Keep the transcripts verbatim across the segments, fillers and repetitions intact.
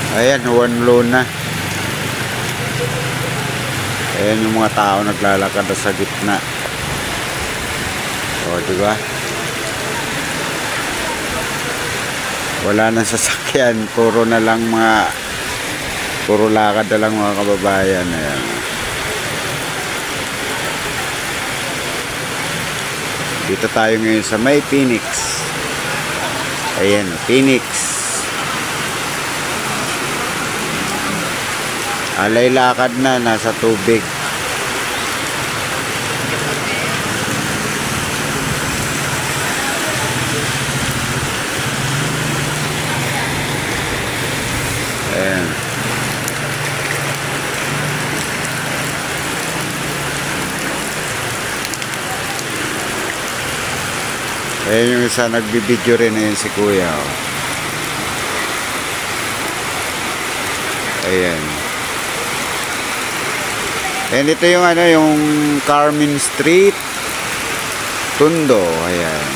Ayan, one low na. Ayan yung mga tao naglalakad sa gitna. O, diba? Wala nang sasakyan. Puro na lang mga puro lakad na lang mga kababayan. Ayan. Dito tayo ngayon sa may Phoenix. Ayan, Phoenix. Alay lakad na, nasa tubig. Ayan. Ayan yung isa nagbibideo rin na yun si Kuya. Oh. Ayan. And ito yung ano, yung Carmen Street, Tondo. Ayan.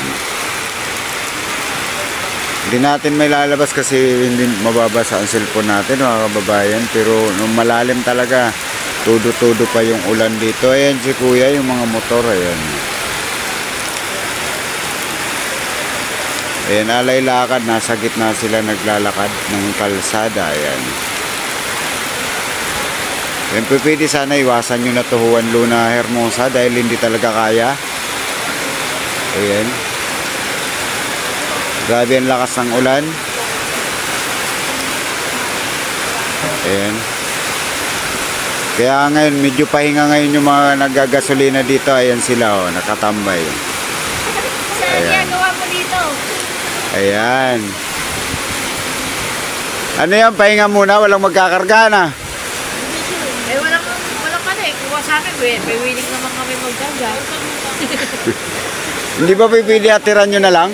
Hindi natin may lalabas kasi hindi mababasa ang cellphone natin mga kababayan. Pero nung malalim talaga, tudo-tudo pa yung ulan dito. Ayan si Kuya, yung mga motor. Ayan. Ayan, alay lakad. Nasa gitna sila naglalakad ng kalsada. Ayan. Yan po, pwede sana iwasan nyo na to Juan Luna Hermosa dahil hindi talaga kaya. Ayan. Grabe ang lakas ng ulan. Ayan. Kaya ngayon, medyo pahinga ngayon yung mga naggagasolina dito. Ayan sila, oh, nakatambay. Ayan. Ayan. Ano yan? Pahinga muna, walang magkakarga na. Eh, walang, walang ano eh. Kuha sa amin, eh. May willing naman kami maggaga. Hindi ba pipili atiran nyo na lang?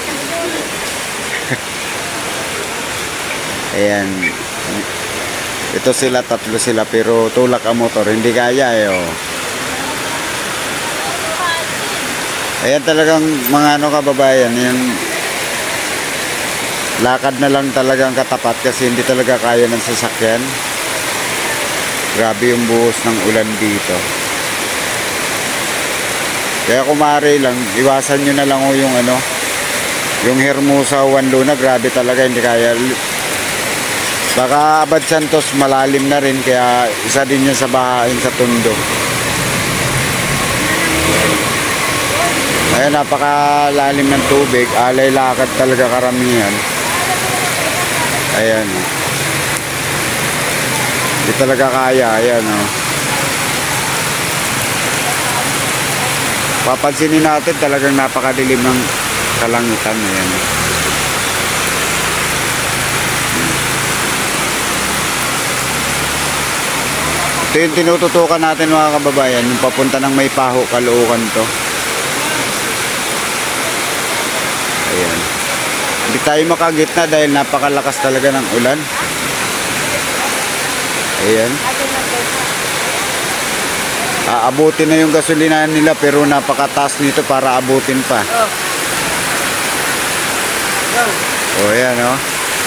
Ayan. Ito sila, tatlo sila, pero tulak ang motor. Hindi kaya eh, oh. Ayan talagang mga ano kababayan, yung lakad na lang talagang katapat kasi hindi talaga kaya ng sasakyan. Grabe yung buhos ng ulan dito. Kaya kumari lang, iwasan nyo na lang o yung ano, yung Hermosa Juan Luna, grabe talaga, hindi kaya. Baka Abad Santos malalim na rin, kaya isa din yan sa bahain sa Tondo. Ayan, napakalalim ng tubig, alay lakad talaga karamihan. Ayan. Hindi talaga kaya, ayan oh. Papansinin natin talagang napakadilim ng kalangitan, ayan. Ito yung tinututukan natin mga kababayan, yung papunta ng Maypaho, Caloocan to. Ayan. Hindi tayo makagitna dahil napakalakas talaga ng ulan. Ayan. Aabutin na yung gasolina nila pero napakataas nito para abutin pa. O ayan o.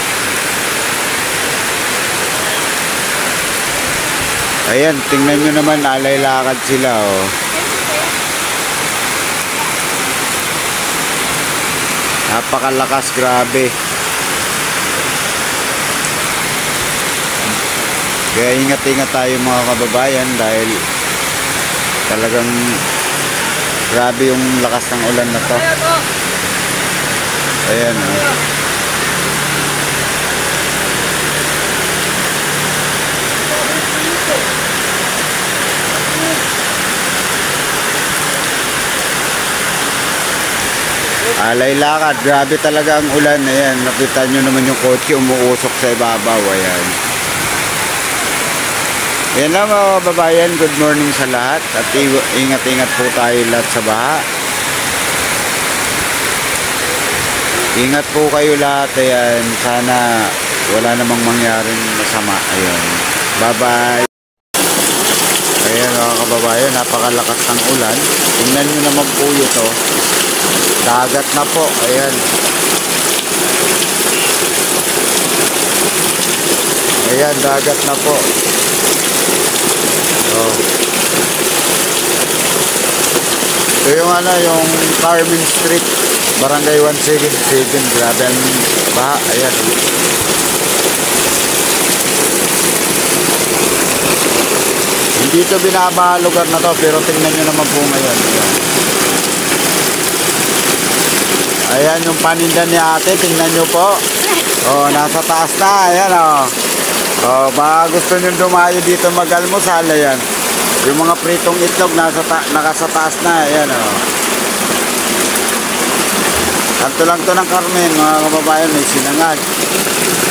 Ayan, tingnan nyo naman, alay lakad sila o. Napakalakas, grabe. Kaya ingat-ingat tayo mga kababayan dahil talagang grabe yung lakas ng ulan na to. Ayan oh. Alay lakad, grabe talaga ang ulan. Ayan, nakita nyo naman yung kotse umuusok sa ibabaw. Ayan. Yan lang mga kababayan, good morning sa lahat at ingat-ingat po tayo lahat sa baha. Ingat po kayo lahat, ayan, sana wala namang mangyaring masama. Ayan, bye bye. Ayan mga kababayan, napakalakas ng ulan. Tingnan nyo naman po ito, dagat na po. Ayan. Ayan, dagat na po. Oh. Ito yung ano, yung Carmen Street, Barangay one seventy-seven. Grabe ang baha. Ayan. Hindi ito binabaha lugar na to, pero tingnan nyo naman po ngayon. Ayan. Ayan yung paninda ni ate, tingnan nyo po. Oh, nasa taas na. Ayan oh. Oh, baka gusto nyo dumayo dito mag-almusal. Ayan. Yung mga pritong itlog nasa ta nakasa taas na. Ayan oh. Kanto lang to ng Carmen, mga kababayan, may sinangag.